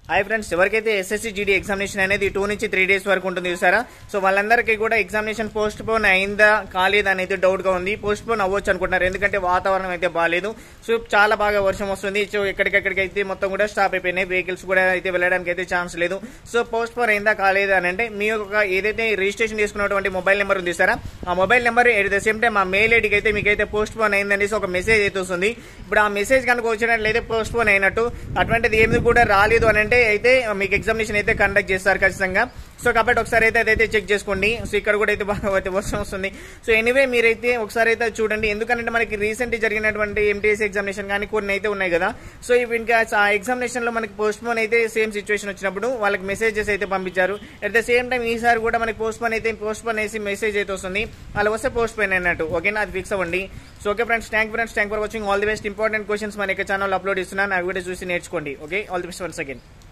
Hi friends, ఎవరికైతే SSC GD examination అనేది 2 నుంచి 3 డేస్ వరకు ఉంటుంది చూసారా. సో వాళ్ళందరికీ కూడా ఎగ్జామినేషన్ పోస్ట్ పోన్ అయిందా కాలేదా అనేది డౌట్ గా ఉంది. పోస్ట్ పోన్ అవ్వచ్చు అనుకుంటున్నారు, ఎందుకంటే వాతావరణం అయితే బాగాలేదు. సో చాలా బాగా వర్షం వస్తుంది. సో ఎక్కడికెక్కడికైతే మొత్తం కూడా స్టాప్ అయిపోయినాయి, వెహికల్స్ కూడా అయితే వెళ్ళడానికి అయితే ఛాన్స్ లేదు. సో పోస్ట్ పోన్ అయిందా కాలేదా అని అంటే మీ యొక్క ఏదైతే రిజిస్ట్రేషన్ చేసుకున్నటువంటి మొబైల్ నెంబర్ ఉంది సారా, ఆ mobile number at the same time ఆ మెయిల్ ఐడికి అయితే మీకైతే పోస్ట్ పోన్ అయిందనేసి ఒక మెసేజ్ అయితే వస్తుంది. ఇప్పుడు ఆ మెసేజ్ కనుక వచ్చినట్లయితే పోస్ట్ పోన్ అయినట్టు, అటువంటిది ఏమి కూడా రాలేదు అని అంటే అయితే మీకు ఎగ్జామినేషన్ అయితే కండక్ట్ చేస్తారు ఖచ్చితంగా. సో కాబట్టి ఒకసారి అయితే అదైతే చెక్ చేసుకోండి. సో ఇక్కడ కూడా అయితే బాగా వర్షం వస్తుంది. సో ఎనీవే మీరైతే ఒకసారి అయితే చూడండి, ఎందుకంటే మనకి రీసెంట్ జరిగినటువంటి ఎంటీఎస్ ఎగ్జామినేషన్ కానీ కొన్ని అయితే ఉన్నాయి కదా. సో ఇవి ఇంకా ఆ ఎగ్జామినేషన్ లో మనకి పోస్ట్ పోన్ అయితే సేమ్ సిచ్యువేషన్ వచ్చినప్పుడు వాళ్ళకి మెసేజెస్ అయితే పంపించారు. అట్ ద సేమ్ టైం ఈసారి కూడా మనకి పోస్ట్ పోన్ వేసి మెసేజ్ అయితే వస్తుంది. అలా వస్తే పోస్ట్ పోన్ అన్నట్టు, ఓకేనా, అది ఫిక్స్ అవ్వండి. So okay friends, thank for watching. All the best. Important questions మన యొక్క ఛానల్ అప్లోడ్ ఇస్తున్నాను, ఆ వీడియో చూసి నేర్చుకోండి. Okay, all the best once again.